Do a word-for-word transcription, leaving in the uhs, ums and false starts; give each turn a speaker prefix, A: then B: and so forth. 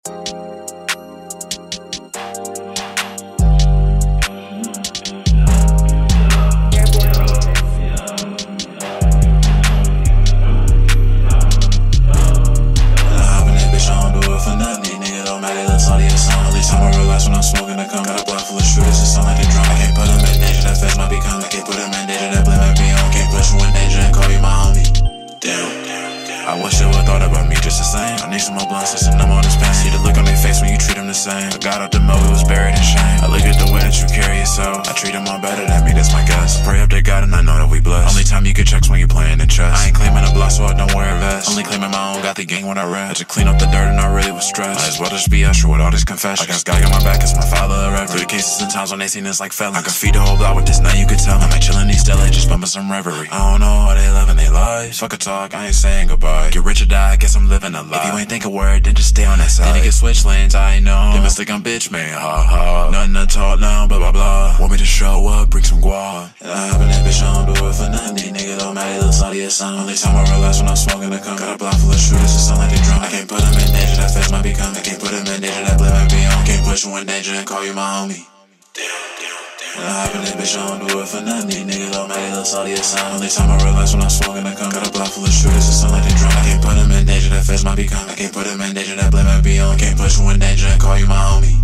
A: When I'm smoking the cum, got a block full of shooters, it sound like a drum. I can't put them in danger, that feds might become. I can't put them in danger, that blame might be on. Can't put you in danger and call you my homie. Damn, I wish they would've thought about me just the same. I need some more blunts, listen, I'm on this pain. See the look on their face when you treat them the same. I got out the mud, we was buried in shame. I look at the way that you carry yourself. I treat them all better than me, that's my guess. Pray up to God and I know that we blessed. Only time you get checks when you playing in chess. I ain't claiming a block, so I don't wear a vest. Only claiming my own, got the gang when I rest. I just clean up the dirt and I really was stressed. Might as well just be usher with all this confession. I got Sky on my back, it's my father a reverend. Through the cases and times when they seen us like felons. I can feed the whole block with this, now you can tell. I'm like chillin' these Stella, just bumping some reverie. I don't know how they living their lives. Fuck a talk, I ain't saying goodbye. Get rich or die, guess I'm living a lie. If you ain't think a word, then just stay on that side. Then you can switch lanes, I know. They must think I'm bitch, man, ha ha. Nothing to talk now, blah blah blah. Want me to show up, bring some guap. And I hop in that bitch, I don't do it for nothing. These niggas don't matter, little salty or something. Only time I realize when I'm smoking the cum. Got a block full of shooters, it sound like they drum. I can't put them in danger, that feds might become. I can't put them in danger, that blame might be on. Can't put you in danger and call you my homie. Damn, damn, damn. And I hop in that bitch, I don't do it for nothing. These niggas don't matter, little salty or something. Only time I realize when I'm smoking the cum. Got a block full of shooters, it sound like they drum. I can't put them in danger, that feds might become. I can't put them in danger, that blame might be on. Can't put you in danger and call you my homie.